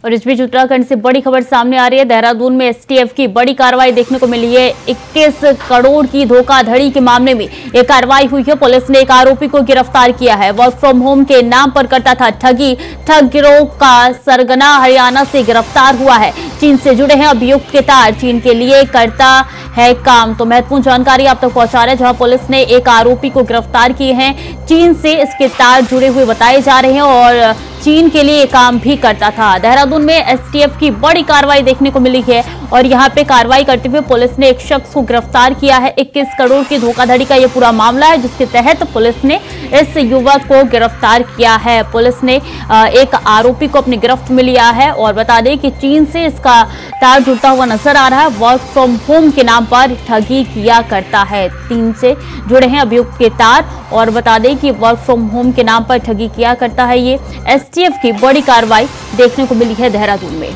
और इस बीच उत्तराखंड से बड़ी खबर सामने आ रही है। देहरादून में एसटीएफ की बड़ी कार्रवाई देखने को मिली है। 21 करोड़ की धोखाधड़ी के मामले में यह कार्रवाई हुई है। पुलिस ने एक आरोपी को गिरफ्तार किया है। वर्क फ्रॉम होम के नाम पर करता था ठगी। ठग गिरोह का सरगना हरियाणा से गिरफ्तार हुआ है। चीन से जुड़े हैं अभियुक्त के तार, चीन के लिए करता है काम। तो महत्वपूर्ण जानकारी आप तक पहुंचा रहे हैं, जहां पुलिस ने एक आरोपी को गिरफ्तार किए हैं। चीन से इसके तार जुड़े हुए बताए जा रहे हैं और चीन के लिए काम भी करता था। देहरादून में एसटीएफ की बड़ी कार्रवाई देखने को मिली है और यहां पे कार्रवाई करते हुए पुलिस ने एक शख्स को गिरफ्तार किया है। 21 करोड़ की धोखाधड़ी का यह पूरा मामला है, जिसके तहत पुलिस ने इस युवक को गिरफ्तार किया है। पुलिस ने एक आरोपी को अपनी गिरफ्त में लिया है और बता दें कि चीन से इसका तार जुड़ता हुआ नजर आ रहा है। वर्क फ्रॉम होम के नाम पर ठगी किया करता है। चीन से जुड़े हैं अभियुक्त के तार और बता दें कि वर्क फ्रॉम होम के नाम पर ठगी किया करता है। ये एसटीएफ की बड़ी कार्रवाई देखने को मिली है देहरादून में।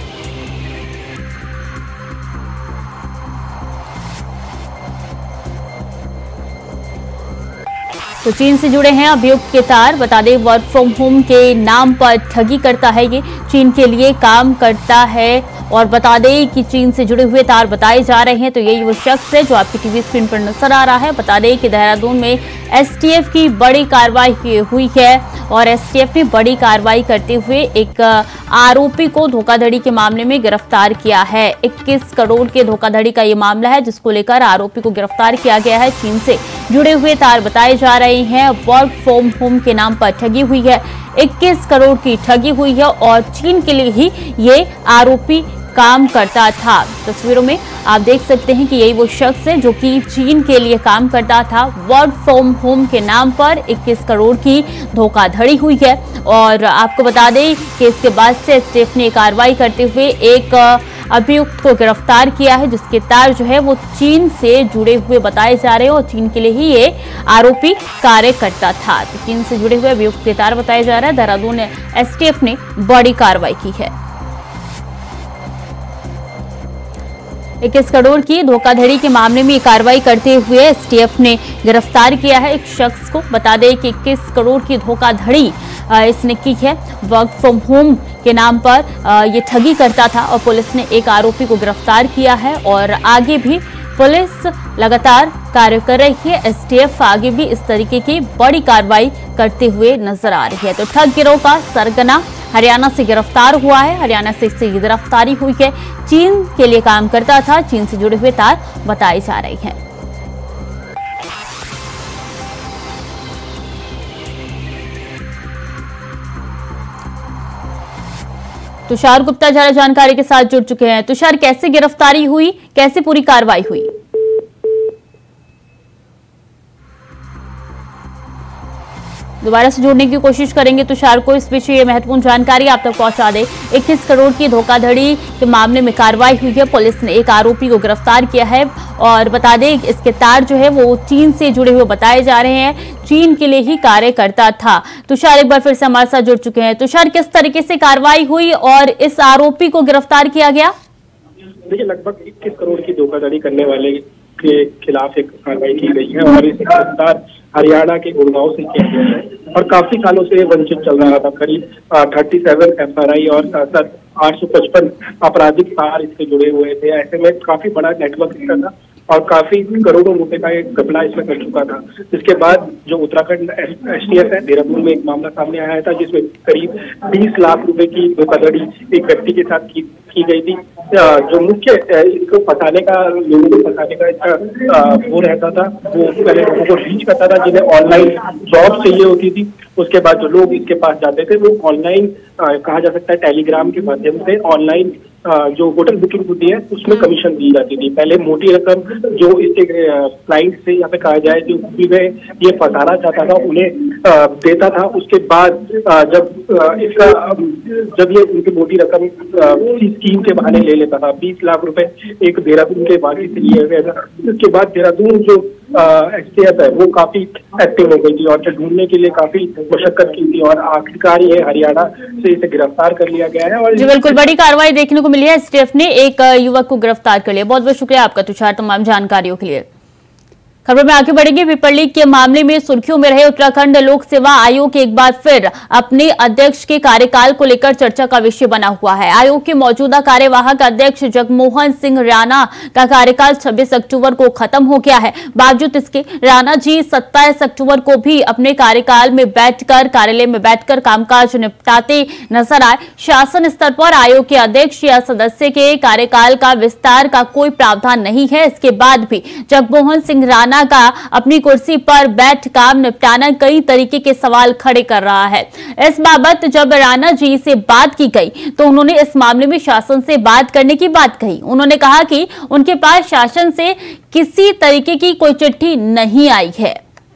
तो चीन से जुड़े हैं अभियुक्त के तार, बता दें वर्क फ्रॉम होम के नाम पर ठगी करता है। ये चीन के लिए काम करता है और बता दें कि चीन से जुड़े हुए तार बताए जा रहे हैं। तो यही वो शख्स है जो आपकी टीवी स्क्रीन पर नजर आ रहा है। बता दें कि देहरादून में एसटीएफ की बड़ी कार्रवाई हुई है और एसटीएफ ने बड़ी कार्रवाई करते हुए एक आरोपी को धोखाधड़ी के मामले में गिरफ्तार किया है। 21 करोड़ के धोखाधड़ी का ये मामला है, जिसको लेकर आरोपी को गिरफ्तार किया गया है। चीन से जुड़े हुए तार बताए जा रहे हैं। वर्क फ्रॉम होम के नाम पर ठगी हुई है। 21 करोड़ की ठगी हुई है और चीन के लिए ही ये आरोपी काम करता था। तस्वीरों में आप देख सकते हैं कि यही वो शख्स है जो कि चीन के लिए काम करता था। वर्क फ्रॉम होम के नाम पर 21 करोड़ की धोखाधड़ी हुई है और आपको बता दें कि इसके बाद से एसटीएफ ने कार्रवाई करते हुए एक अभियुक्त को गिरफ्तार किया है, जिसके तार जो है वो चीन से जुड़े हुए बताए जा रहे हैं और चीन के लिए ही ये आरोपी कार्य करता था। तो चीन से जुड़े हुए अभियुक्त के तार बताए जा रहा है। देहरादून एसटीएफ ने बड़ी कार्रवाई की है। 21 करोड़ की धोखाधड़ी के मामले में कार्रवाई करते हुए एसटीएफ ने गिरफ्तार किया है एक शख्स को। बता दें कि 21 करोड़ की धोखाधड़ी इसने की है। वर्क फ्रॉम होम के नाम पर ये ठगी करता था और पुलिस ने एक आरोपी को गिरफ्तार किया है और आगे भी पुलिस लगातार कार्य कर रही है। एसटीएफ आगे भी इस तरीके की बड़ी कार्रवाई करते हुए नजर आ रही है। तो ठग गिरोह का सरगना हरियाणा से गिरफ्तार हुआ है। हरियाणा से इससे गिरफ्तारी हुई है। चीन के लिए काम करता था। चीन से जुड़े हुए तार बताए जा रहे हैं। तुषार गुप्ता ज्यादा जानकारी के साथ जुड़ चुके हैं। तुषार, कैसे गिरफ्तारी हुई, कैसे पूरी कार्रवाई हुई? दोबारा से जोड़ने की कोशिश करेंगे तुषार को। इस बीच ये महत्वपूर्ण जानकारी आप तक पहुंचा दें। 21 करोड़ की धोखाधड़ी के मामले में कार्रवाई हुई है। पुलिस ने एक आरोपी को गिरफ्तार किया है और बता दें इसके तार जो है वो चीन से जुड़े हुए बताए जा रहे हैं। चीन के लिए ही कार्य करता था। तुषार एक बार फिर से हमारे साथ जुड़ चुके हैं। तुषार, किस तरीके से कार्रवाई हुई और इस आरोपी को गिरफ्तार किया गया? देखिए, लगभग 21 करोड़ की धोखाधड़ी करने वाले के खिलाफ एक कार्रवाई की गई है और इसे गिरफ्तार हरियाणा के गुड़गांव से किया गया है और काफी सालों से वंचित चल रहा था। करीब 37 एफआरआई और 855 आपराधिक तार इससे जुड़े हुए थे। ऐसे में काफी बड़ा नेटवर्क इसका था और काफी करोड़ों रुपए का एक घपला इसमें कर चुका था। इसके बाद जो उत्तराखंड एसटीएफ है, देहरादून में एक मामला सामने आया था जिसमें करीब 20 लाख रुपए की धोखाधड़ी एक व्यक्ति के साथ की गई थी। जो मुख्य इसको फंसाने का, लोगों को फंसाने का इसका वो रहता था, वो पहले लोगों को रीच करता था जिन्हें ऑनलाइन जॉब चाहिए होती थी। उसके बाद जो लोग इसके पास जाते थे वो ऑनलाइन कहा जा सकता है टेलीग्राम के माध्यम से ऑनलाइन जो होटल बुकिंग होती है उसमें कमीशन दी जाती थी। पहले मोटी रकम जो इसके क्लाइंट से या फिर कहा जाए जो ये फंसाना चाहता था उन्हें देता था। उसके बाद जब ये उनकी मोटी रकम इस स्कीम के बहाने ले लेता था, 20 लाख रुपए एक देहरादून के वासी से लिए गए था। उसके बाद देहरादून जो एसटीएफ है वो काफी एक्टिव हो गई थी और ढूंढने के लिए काफी मशक्कत की थी और आखिरकार ये हरियाणा से इसे गिरफ्तार कर लिया गया है। और जी बिल्कुल, बड़ी कार्रवाई देखने को मिली है। एसटीएफ ने एक युवक को गिरफ्तार कर लिया। बहुत बहुत शुक्रिया आपका तुषार, तमाम जानकारियों के लिए। खबर में आगे बढ़ेंगे। पेपर लीक के मामले में सुर्खियों में रहे उत्तराखंड लोक सेवा आयोग एक बार फिर अपने अध्यक्ष के कार्यकाल को लेकर चर्चा का विषय बना हुआ है। आयोग के मौजूदा कार्यवाहक अध्यक्ष जगमोहन सिंह राणा का कार्यकाल 26 अक्टूबर को खत्म हो गया है। बावजूद इसके राणा जी 27 अक्टूबर को भी अपने कार्यकाल में बैठकर कार्यालय में बैठकर कामकाज निपटाते नजर आए। शासन स्तर पर आयोग के अध्यक्ष या सदस्य के कार्यकाल का विस्तार का कोई प्रावधान नहीं है। इसके बाद भी जगमोहन सिंह राणा का अपनी कुर्सी पर बैठ काम निपटाना कई तरीके के सवाल खड़े कर रहा है। इस बाबत जब राणा जी से बात की गई तो उन्होंने इस मामले में शासन से बात करने की बात कही। उन्होंने कहा कि उनके पास शासन से किसी तरीके की कोई चिट्ठी नहीं आई है।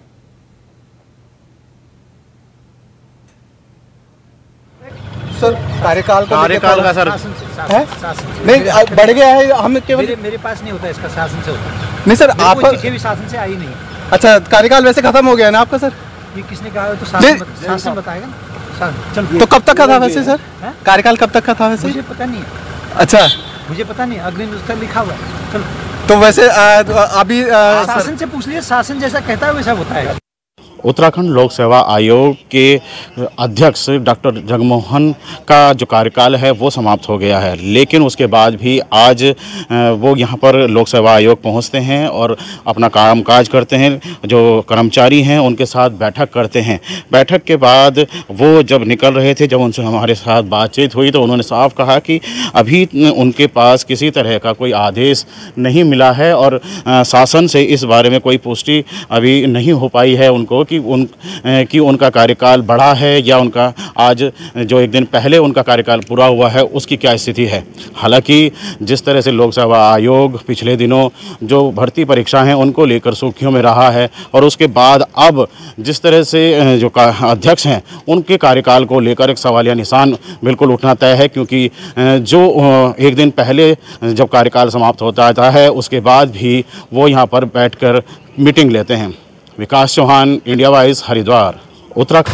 सर कार्यकाल का सर है? नहीं बढ़ गया है। हम केवल मेरे पास नहीं होता, इसका शासन से होता है। नहीं सर, आप चिट्ठी भी शासन से आई नहीं। अच्छा, कार्यकाल वैसे खत्म हो गया ना आपका सर? ये किसने कहा? तो शासन बताएगा ना। चल, तो कब तक का था वैसे सर? कार्यकाल कब तक का था वैसे? मुझे पता नहीं है। अच्छा, मुझे पता नहीं, अग्रिम पुस्तक लिखा हुआ है। चलो, तो वैसे अभी शासन से पूछ लीजिए, शासन जैसा कहता है वैसा होता है। उत्तराखंड लोक सेवा आयोग के अध्यक्ष डॉक्टर जगमोहन का जो कार्यकाल है वो समाप्त हो गया है, लेकिन उसके बाद भी आज वो यहाँ पर लोक सेवा आयोग पहुँचते हैं और अपना कामकाज करते हैं। जो कर्मचारी हैं उनके साथ बैठक करते हैं। बैठक के बाद वो जब निकल रहे थे, जब उनसे हमारे साथ बातचीत हुई तो उन्होंने साफ कहा कि अभी उनके पास किसी तरह का कोई आदेश नहीं मिला है और शासन से इस बारे में कोई पुष्टि अभी नहीं हो पाई है उनको कि उनका कार्यकाल बढ़ा है या उनका आज जो एक दिन पहले उनका कार्यकाल पूरा हुआ है उसकी क्या स्थिति है। हालांकि जिस तरह से लोक सेवा आयोग पिछले दिनों जो भर्ती परीक्षा हैं उनको लेकर सुर्खियों में रहा है और उसके बाद अब जिस तरह से जो अध्यक्ष हैं उनके कार्यकाल को लेकर एक सवालिया निशान बिल्कुल उठना तय है, क्योंकि जो एक दिन पहले जब कार्यकाल समाप्त होता है उसके बाद भी वो यहाँ पर बैठकर मीटिंग लेते हैं। Vikas Chauhan, India wise, Haridwar, Uttarakhand.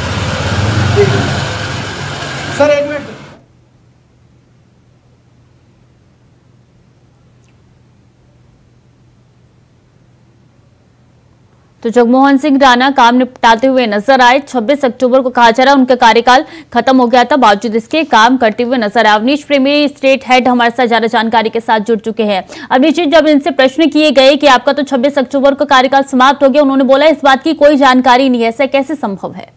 Sir एक मिनट। तो जगमोहन सिंह राणा काम निपटाते हुए नजर आए। 26 अक्टूबर को कहा जा रहा है उनका कार्यकाल खत्म हो गया था, बावजूद इसके काम करते हुए नजर आए। अवनीश प्रेमी स्टेट हेड हमारे साथ ज्यादा जानकारी के साथ जुड़ चुके हैं। अवनीश जी, जब इनसे प्रश्न किए गए कि आपका तो 26 अक्टूबर को कार्यकाल समाप्त हो गया, उन्होंने बोला इस बात की कोई जानकारी नहीं है। ऐसा कैसे संभव है?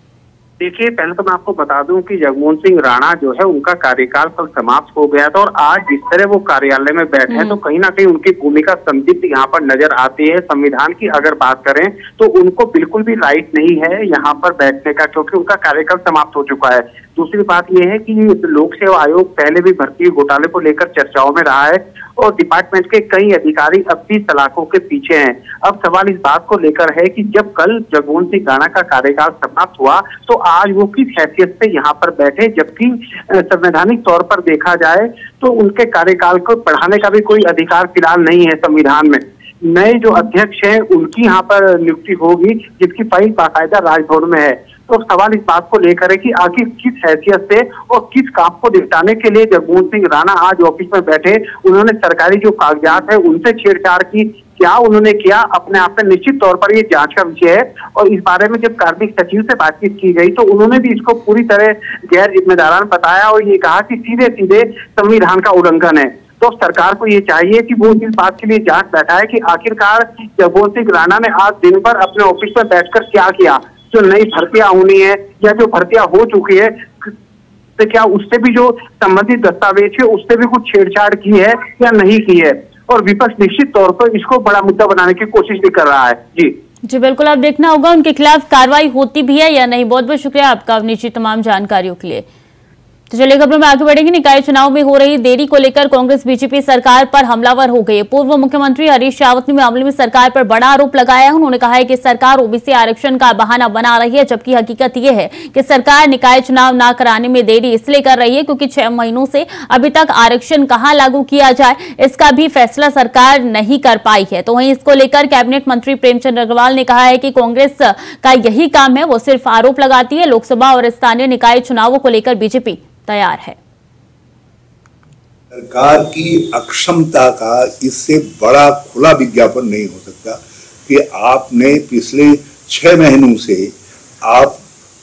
देखिए, पहले तो मैं आपको बता दूं कि जगमोहन सिंह राणा जो है उनका कार्यकाल कल समाप्त हो गया था और आज जिस तरह वो कार्यालय में बैठे हैं तो कहीं ना कहीं उनकी भूमिका संदिग्ध यहाँ पर नजर आती है। संविधान की अगर बात करें तो उनको बिल्कुल भी राइट नहीं है यहाँ पर बैठने का, क्योंकि उनका कार्यकाल समाप्त हो चुका है। दूसरी बात यह है कि लोक सेवा आयोग पहले भी भर्ती घोटाले को लेकर चर्चाओं में रहा है और डिपार्टमेंट के कई अधिकारी अब भी सलाखों के पीछे हैं। अब सवाल इस बात को लेकर है कि जब कल जगमोहन सिंह राणा का कार्यकाल समाप्त हुआ तो आज वो किस हैसियत से यहाँ पर बैठे, जबकि संवैधानिक तौर पर देखा जाए तो उनके कार्यकाल को बढ़ाने का भी कोई अधिकार फिलहाल नहीं है संविधान में। नए जो अध्यक्ष हैं उनकी यहाँ पर नियुक्ति होगी, जिसकी फाइल बाकायदा राजभवन में है। तो सवाल इस बात को लेकर है कि आखिर किस हैसियत से और किस काम को निपटाने के लिए जगमोहन सिंह राणा आज ऑफिस में बैठे। उन्होंने सरकारी जो कागजात है उनसे छेड़छाड़ की, क्या उन्होंने किया, अपने आप में निश्चित तौर पर ये जांच का विषय है। और इस बारे में जब कार्मिक सचिव से बातचीत की गई तो उन्होंने भी इसको पूरी तरह गैर जिम्मेदाराना बताया और ये कहा कि सीधे सीधे संविधान का उल्लंघन है। तो सरकार को ये चाहिए कि वो इस बात के लिए जांच बैठाए कि आखिरकार जगमोहन सिंह राणा ने आज दिन भर अपने ऑफिस में बैठकर क्या किया। जो नई भर्तियां होनी है या जो भर्तियां हो चुकी है तो क्या उससे भी जो संबंधित दस्तावेज है उससे भी कुछ छेड़छाड़ की है या नहीं की है। और विपक्ष निश्चित तौर पर इसको बड़ा मुद्दा बनाने की कोशिश भी कर रहा है। जी बिल्कुल, अब देखना होगा उनके खिलाफ कार्रवाई होती भी है या नहीं। बहुत बहुत शुक्रिया आपका अवनीश जी तमाम जानकारियों के लिए। तो चलिए खबरों में आगे बढ़ेंगे। निकाय चुनाव में हो रही देरी को लेकर कांग्रेस बीजेपी सरकार पर हमलावर हो गई है। पूर्व मुख्यमंत्री हरीश रावत ने मामले में सरकार पर बड़ा आरोप लगाया है। उन्होंने कहा है कि सरकार ओबीसी आरक्षण का बहाना बना रही है, जबकि हकीकत यह है कि सरकार निकाय चुनाव न कराने में देरी इसलिए कर रही है क्योंकि 6 महीनों से अभी तक आरक्षण कहां लागू किया जाए इसका भी फैसला सरकार नहीं कर पाई है। तो वहीं इसको लेकर कैबिनेट मंत्री प्रेमचंद अग्रवाल ने कहा है कि कांग्रेस का यही काम है, वो सिर्फ आरोप लगाती है। लोकसभा और स्थानीय निकाय चुनावों को लेकर बीजेपी तैयार है। सरकार की अक्षमता का इससे बड़ा खुला विज्ञापन नहीं हो सकता। कि आपने पिछले 6 महीनों से आप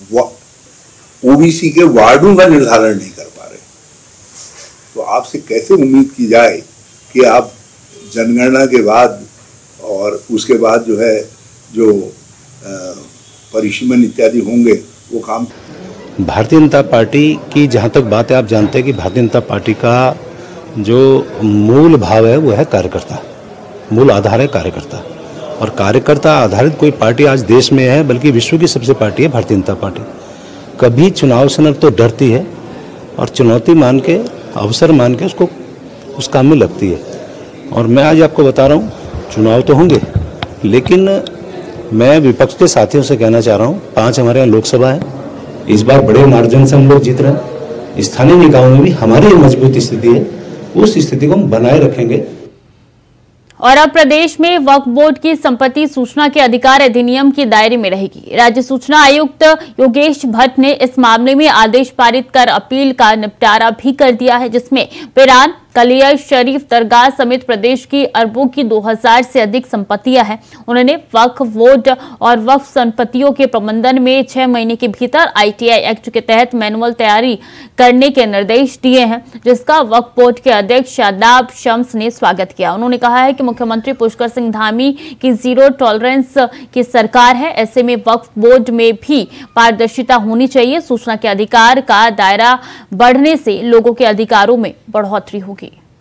ओबीसी के वार्डों का निर्धारण नहीं कर पा रहे, तो आपसे कैसे उम्मीद की जाए कि आप जनगणना के बाद और उसके बाद जो परिसीमन इत्यादि होंगे वो काम। भारतीय जनता पार्टी की जहाँ तक बात है, आप जानते हैं कि भारतीय जनता पार्टी का जो मूल भाव है वो है कार्यकर्ता, मूल आधार है कार्यकर्ता, और कार्यकर्ता आधारित कोई पार्टी आज देश में है बल्कि विश्व की सबसे पार्टी है भारतीय जनता पार्टी। कभी चुनाव से न तो डरती है और चुनौती मान के, अवसर मान के उसको उस काम में लगती है। और मैं आज आपको बता रहा हूँ, चुनाव तो होंगे, लेकिन मैं विपक्ष के साथियों से कहना चाह रहा हूँ, 5 हमारे यहाँ लोकसभा है, इस बार बड़े मार्जिन से हम लोग जीत रहे हैं। स्थानीय निकायों में भी हमारी मजबूत स्थिति है, उस स्थिति को हम बनाए रखेंगे। और अब प्रदेश में वक्फ बोर्ड की संपत्ति सूचना के अधिकार अधिनियम के दायरे में रहेगी। राज्य सूचना आयुक्त योगेश भट्ट ने इस मामले में आदेश पारित कर अपील का निपटारा भी कर दिया है, जिसमें पिरान, कलिया शरीफ दरगाह समेत प्रदेश की अरबों की 2000 से अधिक संपत्तियां हैं। उन्होंने वक्फ बोर्ड और वक्फ संपत्तियों के प्रबंधन में 6 महीने के भीतर ITI एक्ट के तहत मैनुअल तैयारी करने के निर्देश दिए हैं, जिसका वक्फ बोर्ड के अध्यक्ष शादाब शम्स ने स्वागत किया। उन्होंने कहा है कि मुख्यमंत्री पुष्कर सिंह धामी की जीरो टॉलरेंस की सरकार है, ऐसे में वक्फ बोर्ड में भी पारदर्शिता होनी चाहिए। सूचना के अधिकार का दायरा बढ़ने से लोगों के अधिकारों में बढ़ोतरी होगी।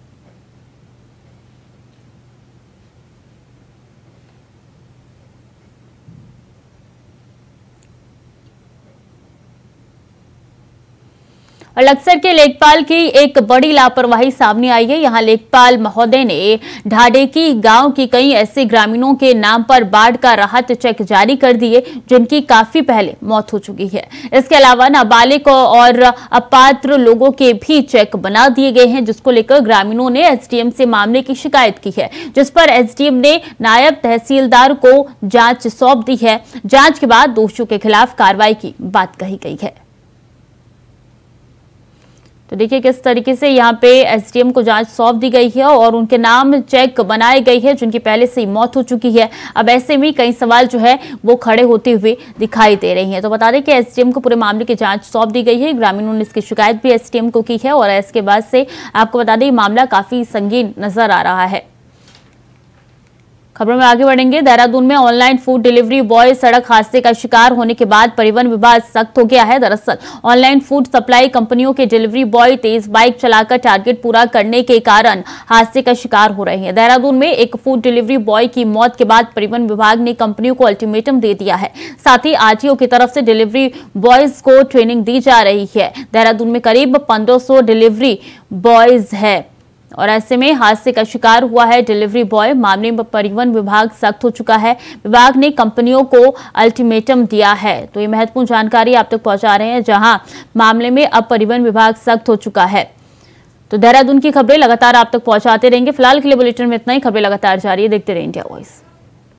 और लक्सर के लेखपाल की एक बड़ी लापरवाही सामने आई है। यहां लेखपाल महोदय ने ढाडेकी गांव की कई ऐसे ग्रामीणों के नाम पर बाढ़ का राहत चेक जारी कर दिए, जिनकी काफी पहले मौत हो चुकी है। इसके अलावा नाबालिग और अपात्र लोगों के भी चेक बना दिए गए हैं, जिसको लेकर ग्रामीणों ने SDM से मामले की शिकायत की है, जिस पर SDM ने नायब तहसीलदार को जांच सौंप दी है। जांच के बाद दोषियों के खिलाफ कार्रवाई की बात कही गई है। तो देखिए किस तरीके से यहाँ पे SDM को जांच सौंप दी गई है और उनके नाम चेक बनाए गई है, जिनकी पहले से ही मौत हो चुकी है। अब ऐसे में कई सवाल जो है वो खड़े होते हुए दिखाई दे रही हैं। तो बता दें कि SDM को पूरे मामले की जांच सौंप दी गई है। ग्रामीणों ने इसकी शिकायत भी SDM को की है और इसके बाद से आपको बता दें मामला काफी संगीन नजर आ रहा है। खबरों में आगे बढ़ेंगे। देहरादून में ऑनलाइन फूड डिलीवरी बॉय सड़क हादसे का शिकार होने के बाद परिवहन विभाग सख्त हो गया है। दरअसल ऑनलाइन फूड सप्लाई कंपनियों के डिलीवरी बॉय तेज बाइक चलाकर टारगेट पूरा करने के कारण हादसे का शिकार हो रहे हैं। देहरादून में एक फूड डिलीवरी बॉय की मौत के बाद परिवहन विभाग ने कंपनियों को अल्टीमेटम दे दिया है। साथ ही RTO की तरफ से डिलीवरी बॉयज को ट्रेनिंग दी जा रही है। देहरादून में करीब 1500 डिलीवरी बॉयज है और ऐसे में हादसे का शिकार हुआ है डिलीवरी बॉय। मामले में परिवहन विभाग सख्त हो चुका है। विभाग ने कंपनियों को अल्टीमेटम दिया है। तो ये महत्वपूर्ण जानकारी आप तक पहुंचा रहे हैं, जहां मामले में अब परिवहन विभाग सख्त हो चुका है। तो देहरादून की खबरें लगातार आप तक पहुंचाते रहेंगे। फिलहाल के लिए बुलेटिन में इतना ही। खबरें लगातार जारी है, देखते रहिए इंडिया वॉइस।